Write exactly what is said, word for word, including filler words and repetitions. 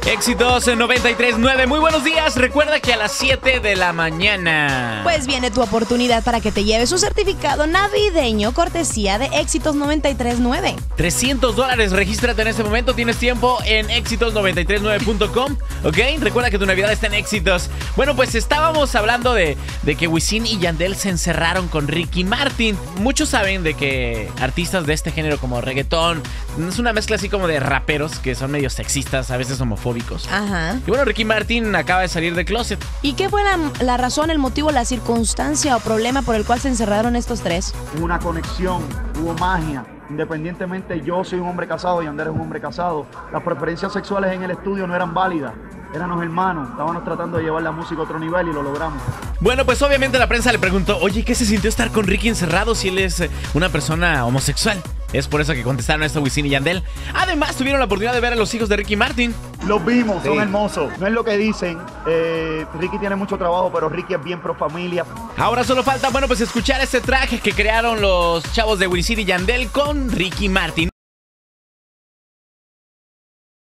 Éxitos en noventa y tres nueve. Muy buenos días. Recuerda que a las siete de la mañana pues viene tu oportunidad para que te lleves un certificado navideño cortesía de Éxitos noventa y tres nueve. trescientos dólares. Regístrate en este momento. Tienes tiempo en éxitos noventa y tres nueve punto com. ¿Ok? Recuerda que tu Navidad está en Éxitos. Bueno, pues estábamos hablando de, de que Wisin y Yandel se encerraron con Ricky Martin. Muchos saben de que artistas de este género como reggaetón es una mezcla así como de raperos que son medio sexistas, a veces homofóbicos. Ajá. Y bueno, Ricky Martin acaba de salir de closet. ¿Y qué fue la, la razón, el motivo, la circunstancia o problema por el cual se encerraron estos tres? Hubo una conexión, hubo magia. Independientemente, yo soy un hombre casado y Yandel es un hombre casado. Las preferencias sexuales en el estudio no eran válidas. Éramos hermanos, estábamos tratando de llevar la música a otro nivel y lo logramos. Bueno, pues obviamente la prensa le preguntó, oye, ¿qué se sintió estar con Ricky encerrado si él es eh, una persona homosexual? Es por eso que contestaron esto Wisin y Yandel. Además, tuvieron la oportunidad de ver a los hijos de Ricky Martin. Los vimos, son Sí. hermosos. No es lo que dicen. Eh, Ricky tiene mucho trabajo, pero Ricky es bien pro familia. Ahora solo falta, bueno, pues escuchar este track que crearon los chavos de Wisin y Yandel con Ricky Martin.